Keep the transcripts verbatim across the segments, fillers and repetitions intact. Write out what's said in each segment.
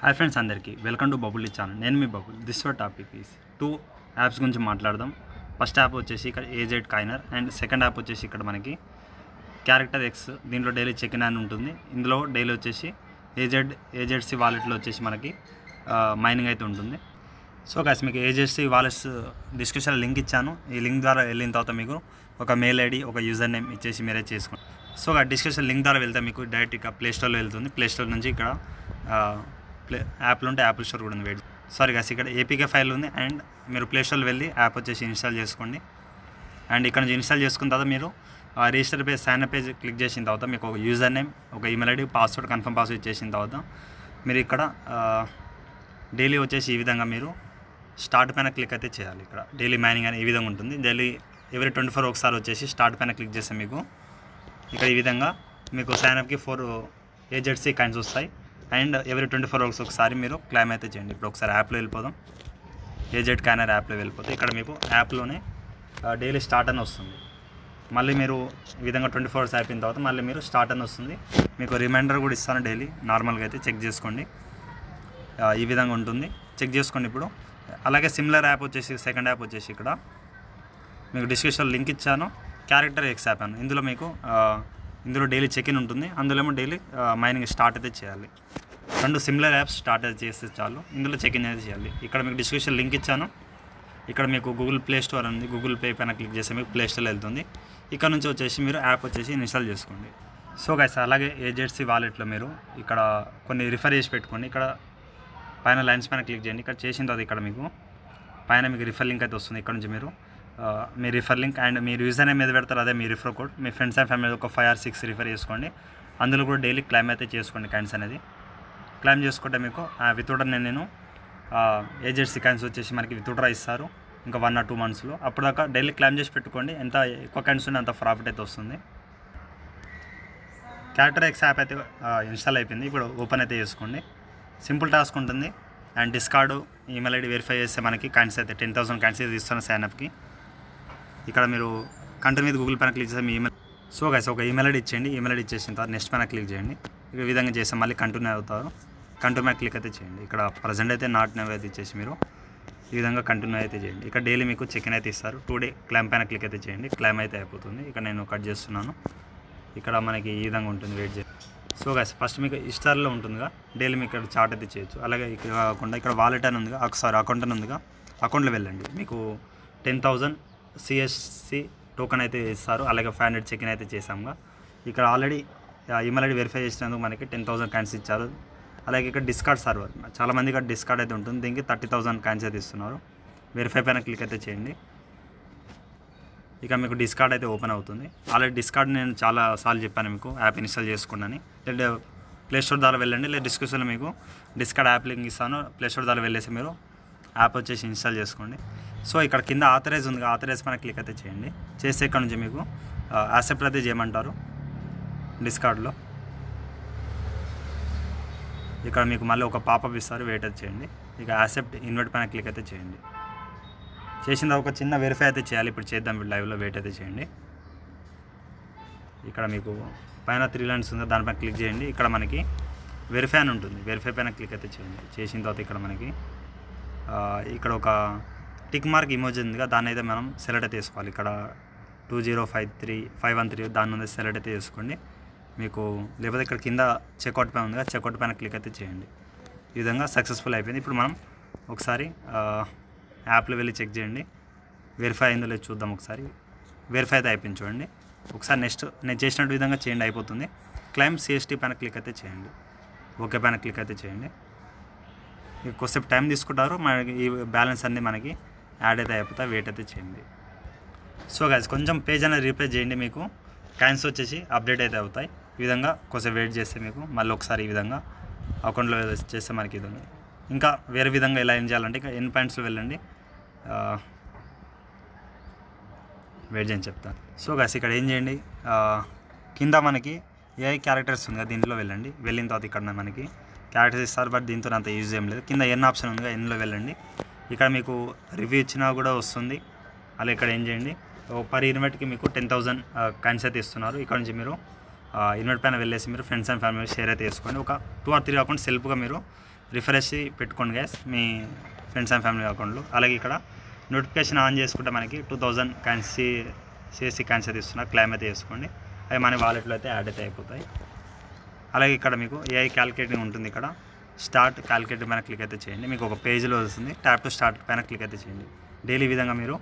Hi friends, అందరికీ welcome to bubble channel. నేను మీ bubble. This our topic is two apps గురించి మాట్లాడదాం. ఫస్ట్ యాప్ వచ్చేసి ఇక్కడ AZ coiner and second app వచ్చేసి ఇక్కడ మనకి క్యారెక్టర్ ఎక్స్. దీంట్లో డైలీ చెక్ ఇన్ అని ఉంటుంది. ఇందులో డైలీ వచ్చేసి ఏజెడ్ ఏజెడ్సీ వాలెట్లో వచ్చేసి మనకి మైనింగ్ అయితే ఉంటుంది. సో గాయ్స్, మీకు ఏజెడ్సీ వాలెట్స్ డిస్క్రిప్షన్లో లింక్ ఇచ్చాను. ఈ లింక్ ద్వారా వెళ్ళిన తర్వాత మీకు ఒక మెయిల్ ఐడి, ఒక యూజర్ నేమ్ ఇచ్చేసి మీరే చేసుకోండి. సో ఆ డిస్క్రిప్షన్ లింక్ ద్వారా వెళ్తే మీకు డైరెక్ట్ ఇక ప్లే స్టోర్లో వెళ్తుంది. ప్లే స్టోర్ నుంచి ఇక్కడ ప్లే యాప్లో ఉంటే యాపిల్ స్టోర్ కూడా ఉంది. వెయిట్ సారీ గాయ్స్, ఇక్కడ ఏపీకే ఫైల్ ఉంది. అండ్ మీరు ప్లే స్టోర్లో వెళ్ళి యాప్ వచ్చేసి ఇన్స్టాల్ చేసుకోండి. అండ్ ఇక్కడ నుంచి ఇన్స్టాల్ చేసుకున్న తర్వాత మీరు register page, sign up page click చేసిన తర్వాత మీకు ఒక యూజర్ నేమ్, ఒక email ID, password, confirm password ఇచ్చేసిన తర్వాత మీరు ఇక్కడ డైలీ వచ్చేసి ఈ విధంగా మీరు స్టార్ట్ పైన క్లిక్ అయితే చేయాలి. ఇక్కడ డైలీ మైనింగ్ అని ఈ విధంగా ఉంటుంది. డైలీ ఎవ్రీ ట్వంటీ ఫోర్ ఒకసారి వచ్చేసి స్టార్ట్ పైన క్లిక్ చేస్తే మీకు ఇక్కడ ఈ విధంగా మీకు సైన్ అప్కి ఫోర్ ఏజెడ్సీ కాయిన్స్ వస్తాయి. And every twenty four hours ఒకసారి మీరు క్లైమ్ అయితే చేయండి. ఇప్పుడు ఒకసారి యాప్లో వెళ్ళిపోదాం. ఏజెడ్ కాయినర్ యాప్లో వెళ్ళిపోతే ఇక్కడ మీకు యాప్లోనే డైలీ స్టార్ట్ అని వస్తుంది. మళ్ళీ మీరు ఈ విధంగా ట్వంటీ ఫోర్ అవర్స్ అయిపోయిన తర్వాత మళ్ళీ మీరు స్టార్ట్ అని వస్తుంది. మీకు రిమైండర్ కూడా ఇస్తాను డైలీ. నార్మల్గా అయితే చెక్ చేసుకోండి. ఈ విధంగా ఉంటుంది, చెక్ చేసుకోండి. ఇప్పుడు అలాగే సిమిలర్ యాప్ వచ్చేసి సెకండ్ యాప్ వచ్చేసి ఇక్కడ మీకు డిస్క్రిప్షన్లో లింక్ ఇచ్చాను. క్యారెక్టర్ ఎక్స్ యాప్ అని. ఇందులో మీకు ఇందులో డైలీ చెక్ ఇన్ ఉంటుంది. అందులో ఏమో డైలీ మైనింగ్ స్టార్ట్ అయితే చేయాలి. రెండు సిమిలర్ యాప్స్ స్టార్ట్ అయితే చేస్తే చాలు. ఇందులో చెక్ ఇన్ అయితే చేయాలి. ఇక్కడ మీకు డిస్క్రిప్షన్ లింక్ ఇచ్చాను. ఇక్కడ మీకు గూగుల్ ప్లే స్టోర్ ఉంది. గూగుల్ పే పైన క్లిక్ చేస్తే మీకు ప్లే స్టోర్లో వెళ్తుంది. ఇక్కడ నుంచి వచ్చేసి మీరు యాప్ వచ్చేసి ఇన్స్టాల్ చేసుకోండి. సో గైస్, అలాగే ఏజెడ్సీ వాలెట్లో మీరు ఇక్కడ కొన్ని రిఫర్ చేసి పెట్టుకోండి. ఇక్కడ పైన లైన్స్ పైన క్లిక్ చేయండి. ఇక్కడ చేసిన తర్వాత ఇక్కడ మీకు పైన మీకు రిఫర్ లింక్ అయితే వస్తుంది. ఇక్కడ నుంచి మీరు మీ రిఫర్ లింక్ అండ్ మీరు యూజర్ నేమ్ మీద పెడతారు, అదే మీ రిఫర్ కోడ్. మీ ఫ్రెండ్స్ అండ్ ఫ్యామిలీ ఒక ఫైవ్ ఆర్ సిక్స్ రిఫర్ చేసుకోండి. అందులో కూడా డైలీ క్లైమ్ అయితే చేసుకోండి. కాయిన్స్ అనేది క్లైమ్ చేసుకుంటే మీకు విత్డ్రా నేను నేను ఏజెడ్సీ కాయిన్స్ వచ్చేసి మనకి విత్డ్రా ఇస్తారు ఇంకా వన్ ఆర్ టూ మంత్స్లో. అప్పుడు దాకా డైలీ క్లైమ్ చేసి పెట్టుకోండి. ఎంత ఎక్కువ కాయిన్స్ ఉంటే అంత ప్రాఫిట్ అయితే వస్తుంది. క్యారెక్టర్ ఎక్స్ యాప్ అయితే ఇన్స్టాల్ అయిపోయింది. ఇప్పుడు ఓపెన్ అయితే చేసుకోండి. సింపుల్ టాస్క్ ఉంటుంది. And discord, email ID verify చేస్తే మనకి కాయిన్స్ అయితే టెన్ థౌసండ్ కాయిన్స్ అయితే ఇస్తాను సైన్అప్కి. ఇక్కడ మీరు కంటిన్యూ మీద గూగుల్ పైన క్లిక్ చేస్తే మీ ఈమెయిల్. సో గైస్, ఒక ఈమెయిల్ ఐడి ఇచ్చేయండి. ఈమెయిల్ ఐడి ఇచ్చేసిన తర్వాత నెక్స్ట్ పైన క్లిక్ చేయండి. ఈ విధంగా చేస్తే మళ్ళీ కంటిన్యూ అవుతారు. కంటిన్యూ మీద క్లిక్ అయితే చేయండి. ఇక్కడ ప్రజెంట్ అయితే నాట్ నవ్ అయితే ఇచ్చేసి మీరు ఈ విధంగా కంటిన్యూ అయితే చేయండి. ఇక్కడ డైలీ మీకు చెక్ ఇన్ అయితే ఇస్తారు. టూ డే క్లైమ్ పైన క్లిక్ అయితే చేయండి. క్లైమ్ అయితే అయిపోతుంది. ఇక్కడ నేను కట్ చేస్తున్నాను. ఇక్కడ మనకి ఈ విధంగా ఉంటుంది. వెయిట్ చేయండి. సో గైస్, ఫస్ట్ మీకు ఇస్టార్లో ఉంటుందిగా డైలీ మీకు ఇక్కడ చార్ట్ అయితే చేయొచ్చు. అలాగే ఇక్కడ కాకుండా ఇక్కడ వాలెట్ అని ఉందిగా, సారీ అకౌంట్ అని ఉందిగా, అకౌంట్లో వెళ్ళండి. మీకు టెన్ థౌజండ్ సిఎస్సి టోకెన్ అయితే ఇస్తారు. అలాగే ఫైవ్ హండ్రెడ్ చెక్ ఇన్ అయితే చేసాముగా. ఇక్కడ ఆల్రెడీ ఈమెయిల్ ఐడి వెరిఫై చేసినందుకు మనకి టెన్ థౌసండ్ కాయిన్స్ ఇచ్చారు. అలాగే ఇక్కడ డిస్కార్డ్ సర్వర్, చాలామంది ఇక్కడ డిస్కార్డ్ అయితే ఉంటుంది. దీనికి థర్టీ థౌసండ్ కాయిన్స్ అయితే ఇస్తున్నారు. వెరిఫై పైన క్లిక్ అయితే చేయండి. ఇక మీకు డిస్కార్డ్ అయితే ఓపెన్ అవుతుంది. ఆల్రెడీ డిస్కార్డ్ నేను చాలా సార్లు చెప్పాను మీకు యాప్ ఇన్స్టాల్ చేసుకోండి. లేదా ప్లే స్టోర్ ద్వారా వెళ్ళండి. లేదా డిస్క్రిప్షన్లో మీకు డిస్కార్డ్ యాప్ లింక్ ఇస్తాను. ప్లే స్టోర్ ద్వారా వెళ్ళేసి మీరు యాప్ వచ్చేసి ఇన్స్టాల్ చేసుకోండి. సో ఇక్కడ కింద ఆథరైజ్ ఉంది. ఆథరైజ్ పైన క్లిక్ అయితే చేయండి. చేస్తే ఇక్కడ నుంచి మీకు యాక్సెప్ట్ అయితే చేయమంటారు డిస్కార్డ్లో. ఇక్కడ మీకు మళ్ళీ ఒక పాపప్ ఇస్తారు. వెయిట్ అయితే చేయండి. ఇక యాక్సెప్ట్ ఇన్వైట్ పైన క్లిక్ అయితే చేయండి. చేసిన తర్వాత ఒక చిన్న వెరిఫై అయితే చేయాలి. ఇప్పుడు చేద్దాం. లైవ్లో వెయిట్ అయితే చేయండి. ఇక్కడ మీకు పైన త్రీ లైన్స్ ఉందో దానిపైన క్లిక్ చేయండి. ఇక్కడ మనకి వెరిఫై అని ఉంటుంది. వెరిఫై పైన క్లిక్ అయితే చేయండి. చేసిన తర్వాత ఇక్కడ మనకి ఇక్కడ ఒక టిక్ మార్క్ ఇమోజీ ఉందిగా, దాన్ని అయితే మనం సెలెక్ట్ అయితే చేసుకోవాలి. ఇక్కడ two zero five three five one three దాని మీద సెలెక్ట్ అయితే చేసుకోండి మీకు. లేకపోతే ఇక్కడ కింద చెక్అవుట్ పైన ఉందిగా, చెక్అవుట్ పైన క్లిక్ అయితే చేయండి. ఈ విధంగా సక్సెస్ఫుల్ అయిపోయింది. ఇప్పుడు మనం ఒకసారి యాప్లో వెళ్ళి చెక్ చేయండి. వెరిఫై అయిందో లేదు చూద్దాం ఒకసారి. వెరిఫై అయితే అయిపోయింది చూడండి. ఒకసారి నెక్స్ట్ నేను చేసినట్టు విధంగా చేయండి, అయిపోతుంది. క్లైమ్ సిఎస్టీ పైన క్లిక్ అయితే చేయండి. ఓకే పైన క్లిక్ అయితే చేయండి. కొద్దిసేపు టైం తీసుకుంటారు. మనకి ఈ బ్యాలెన్స్ అన్నీ మనకి యాడ్ అయితే అయిపోతాయి. వెయిట్ అయితే చేయండి. సో గైస్, కొంచెం పేజ్ అనేది రీప్లేస్ చేయండి. మీకు కాయిన్స్ వచ్చేసి అప్డేట్ అయితే అవుతాయి. ఈ విధంగా కొద్దిసేపు వెయిట్ చేస్తే మీకు మళ్ళీ ఒకసారి ఈ విధంగా అకౌంట్లో చేస్తే మనకి విధంగా ఇంకా వేరే విధంగా ఎలా ఏం చేయాలంటే ఇక ఎన్ పాయింట్స్లో వెళ్ళండి. వెయిట్ చేయని చెప్తాను. సో గైస్, ఇక్కడ ఏం చేయండి, కింద మనకి ఏఐ క్యారెక్టర్స్ ఉంది కదా, దీంట్లో వెళ్ళండి. వెళ్ళిన తర్వాత ఇక్కడ మనకి క్యారెక్టర్స్ ఇస్తారు, బట్ దీంతో అంత యూజ్ ఏం లేదు. కింద ఎన్ ఆప్షన్ ఉందిగా, ఎన్లో వెళ్ళండి. ఇక్కడ మీకు రివ్యూ ఇచ్చినా కూడా వస్తుంది. అలా ఇక్కడ ఏం చేయండి, పర్ ఇన్వైట్కి మీకు టెన్ థౌసండ్ కాయిన్స్ అయితే ఇస్తున్నారు. ఇక్కడ నుంచి మీరు ఇన్వైట్ పైన వెళ్ళేసి మీరు ఫ్రెండ్స్ అండ్ ఫ్యామిలీ షేర్ అయితే చేసుకోండి. ఒక టూ ఆర్ త్రీ అకౌంట్స్ సెల్ఫ్గా మీరు రిఫర్ చేసి పెట్టుకోండి గైస్ మీ ఫ్రెండ్స్ అండ్ ఫ్యామిలీ అకౌంట్లు. అలాగే ఇక్కడ నోటిఫికేషన్ ఆన్ చేసుకుంటే మనకి two thousand currency CSC currency అయితే ఇస్తున్నారు, క్లైమ్ అయితే చేసుకోండి. అవి మన వాలెట్లో అయితే యాడ్ అయితే అయిపోతాయి. అలాగే ఇక్కడ మీకు ఏఐ క్యాలిక్యులేటింగ్ ఉంటుంది. ఇక్కడ స్టార్ట్ క్యాలిక్యులేటర్ పైన క్లిక్ అయితే చేయండి, మీకు ఒక పేజ్లో వస్తుంది. ట్యాప్ టు స్టార్ట్ పైన క్లిక్ అయితే చేయండి. డైలీ విధంగా మీరు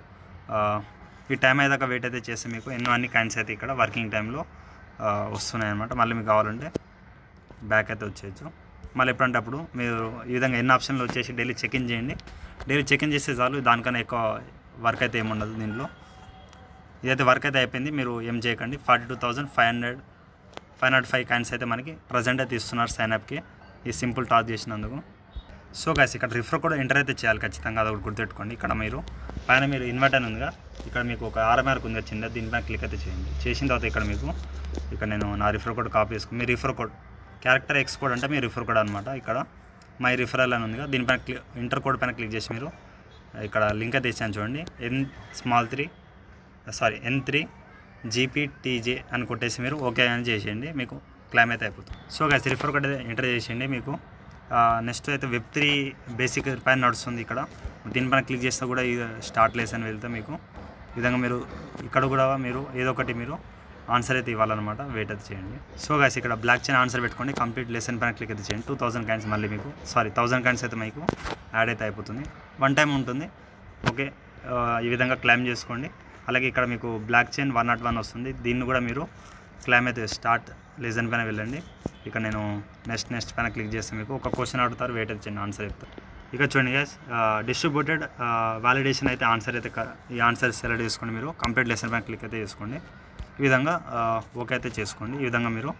ఈ టైం అయ్యేదాకా వెయిట్ అయితే చేస్తే మీకు ఎన్నో అన్ని కైండ్స్ అయితే ఇక్కడ వర్కింగ్ టైంలో వస్తున్నాయి అన్నమాట. మళ్ళీ మీకు కావాలంటే బ్యాక్ అయితే వచ్చేయచ్చు. మళ్ళీ ఎప్పుడంటే అప్పుడు మీరు ఈ విధంగా ఎన్ని ఆప్షన్లు వచ్చేసి డైలీ చెక్ ఇన్ చేయండి. డైలీ చెక్ ఇన్ చేస్తే చాలు, దానికన్నా ఎక్కువ వర్క్ అయితే ఏముండదు దీంట్లో. ఇదైతే వర్క్ అయితే అయిపోయింది, మీరు ఏం చేయకండి. Forty two thousand five hundred five not five coins అయితే మనకి ప్రజెంట్ అయితే ఇస్తున్నారు సైన్అప్కి ఈ సింపుల్ టాస్క్ చేసినందుకు. సో గైస్ ఇక్కడ రిఫర్ కూడా ఎంటర్ అయితే చేయాలి ఖచ్చితంగా, అది ఒకటి గుర్తుపెట్టుకోండి. ఇక్కడ మీరు పైన మీరు ఇన్వర్ట్ అని ఉందిగా, ఇక్కడ మీకు ఒక ఆర్ మార్క్ ఉంది వచ్చింది, దీనిపైన క్లిక్ అయితే చేయండి. చేసిన తర్వాత ఇక్కడ మీకు ఇక్కడ నేను నా రిఫర్ కోడ్ కాపీ చేసుకుని మీ refer code character X code అంటే మీ రిఫర్ కోడ్ అనమాట. ఇక్కడ మై రిఫరల్ అని ఉందిగా, దీనిపైన క్లిక్ ఇంటర్ కోడ్ పైన క్లిక్ చేసి మీరు ఇక్కడ లింక్ అయితే ఇచ్చాను చూడండి, N small three sorry N three GPTJ అని కొట్టేసి మీరు ఓకే అని చేసేయండి, మీకు క్లైమ్ అయితే అయిపోతుంది. సో గైస్ రిఫర్ కోడ్ అయితే ఎంటర్ చేసేయండి. మీకు నెక్స్ట్ అయితే వెబ్ త్రీ బేసిక్ పైన నడుస్తుంది. ఇక్కడ దీనిపైన క్లిక్ చేస్తే కూడా ఇది స్టార్ట్ లెసన్ అని వెళ్తే మీకు ఈ విధంగా మీరు ఇక్కడ కూడా మీరు ఏదో ఒకటి మీరు ఆన్సర్ అయితే ఇవ్వాలన్నమాట, వెయిట్ అయితే చేయండి. సో గైస్ ఇక్కడ బ్లాక్ చైన్ ఆన్సర్ పెట్టుకోండి, కంప్లీట్ లెసన్ పైన క్లిక్ అయితే చేయండి. టూ థౌసండ్ కాయిన్స్ మళ్ళీ మీకు సారీ థౌసండ్ కాయిన్స్ అయితే మీకు యాడ్ అయితే అయిపోతుంది. వన్ టైం ఉంటుంది, ఓకే. ఈ విధంగా క్లైమ్ చేసుకోండి. అలాగే ఇక్కడ మీకు blockchain one not one వస్తుంది, దీన్ని కూడా మీరు క్లైమ్ అయితే స్టార్ట్ లెసన్ పైన వెళ్ళండి. ఇక నేను నెక్స్ట్ నెక్స్ట్ పైన క్లిక్ చేస్తే మీకు ఒక క్వశ్చన్ అడుగుతారు, వెయిట్ అయితే చేయండి, ఆన్సర్ చెప్తారు. ఇక చూడండి గైస్ డిస్ట్రిబ్యూటెడ్ వాలిడేషన్ అయితే ఆన్సర్ అయితే ఈ ఆన్సర్ సెలెక్ట్ చేసుకోండి. మీరు కంప్లీట్ లెసన్ పైన క్లిక్ అయితే చేసుకోండి. ఈ విధంగా ఓకే అయితే చేసుకోండి. ఈ విధంగా మీరు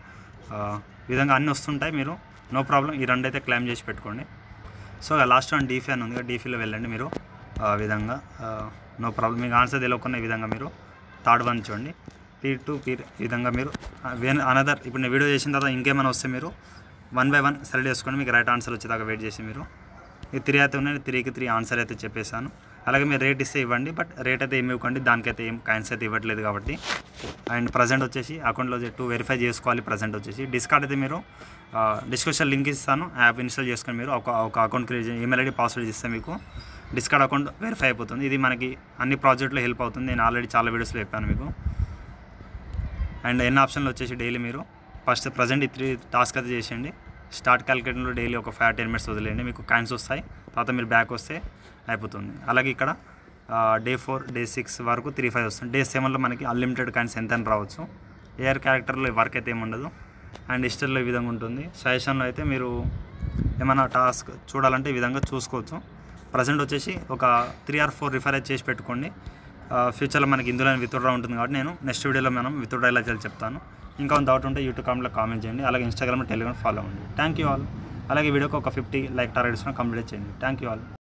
ఈ విధంగా అన్నీ వస్తుంటాయి, మీరు నో ప్రాబ్లం ఈ రెండు అయితే క్లైమ్ చేసి పెట్టుకోండి. సో లాస్ట్ వన్ డీఫీ అని ఉంది, డీఫీలో వెళ్ళండి మీరు. ఆ విధంగా నో ప్రాబ్లం, మీకు ఆన్సర్ తెలియకుండా ఈ విధంగా మీరు థర్డ్ వన్ చూడండి, పీర్ టు పీర్. ఈ విధంగా మీరు అనదర్ ఇప్పుడు నేను వీడియో చేసిన తర్వాత ఇంకేమైనా వస్తే మీరు వన్ బై వన్ సెలెక్ట్ చేసుకొని మీకు రైట్ ఆన్సర్ వచ్చేదాకా వెయిట్ చేసి మీరు ఈ త్రీ అయితే ఉన్నాయి, త్రీకి త్రీ ఆన్సర్ అయితే చెప్పేశాను. అలాగే మీరు రేట్ ఇస్తే ఇవ్వండి, బట్ రేట్ అయితే ఏమి ఇవ్వకండి, దానికైతే ఏం కాయిన్స్ అయితే ఇవ్వట్లేదు కాబట్టి. అండ్ ప్రజెంట్ వచ్చేసి అకౌంట్లో టూ వెరిఫై చేసుకోవాలి. ప్రజెంట్ వచ్చేసి డిస్కార్డ్ అయితే మీరు డిస్క్రిప్షన్ లింక్ ఇస్తాను, యాప్ ఇన్స్టాల్ చేసుకొని మీరు ఒక ఒక అకౌంట్ క్రియేట్ చేసి ఈమెయిల్ ఐడి పాస్వర్డ్ ఇస్తే మీకు డిస్కార్డ్ అకౌంట్ వెరిఫై అయిపోతుంది. ఇది మనకి అన్ని ప్రాజెక్టులో హెల్ప్ అవుతుంది, నేను ఆల్రెడీ చాలా వీడియోస్లో చెప్పాను మీకు. అండ్ ఎన్ని ఆప్షన్లు వచ్చేసి డైలీ మీరు ఫస్ట్ ప్రజెంట్ ఈ త్రీ టాస్క్ అయితే చేసేయండి. స్టార్ట్ క్యాలిక్యులేటర్లో డైలీ ఒక ఫైవ్ టెన్ మినిట్స్ వదిలేయండి, మీకు కాయిన్స్ వస్తాయి. తర్వాత మీరు బ్యాక్ వస్తే అయిపోతుంది. అలాగే ఇక్కడ డే ఫోర్ డే సిక్స్ వరకు త్రీ ఫైవ్ వస్తుంది. డే సెవెన్లో మనకి అన్లిమిటెడ్ కాయిన్స్ ఎంత అని రావచ్చు. ఏఆర్ క్యారెక్టర్లో వర్క్ అయితే ఏమి ఉండదు. అండ్ హిస్టరీలో ఈ విధంగా ఉంటుంది. సజెషన్లో అయితే మీరు ఏమైనా టాస్క్ చూడాలంటే ఈ విధంగా చూసుకోవచ్చు. ప్రజెంట్ వచ్చేసి ఒక త్రీ ఆర్ ఫోర్ రిఫర్ అయితే చేసి పెట్టుకోండి. ఫ్యూచర్లో మనకి ఇందులో విత్డ్రా ఉంటుంది కాబట్టి నేను నెక్స్ట్ వీడియోలో మనం విత్డ్రా ఎలా చేయాలి చెప్తాను. ఇంకా డౌట్ ఉంటే యూట్యూబ్ కామెంట్లో కామెంట్ చేయండి. అలాగే ఇన్స్టాగ్రామ్ టెలిగ్రామ్ ఫాలో అవ్వండి. Thank you all. అలాగే వీడియోకి ఒక ఫిఫ్టీ లైక్ టార్గెట్స్ కంప్లీట్ చేయండి. Thank you all.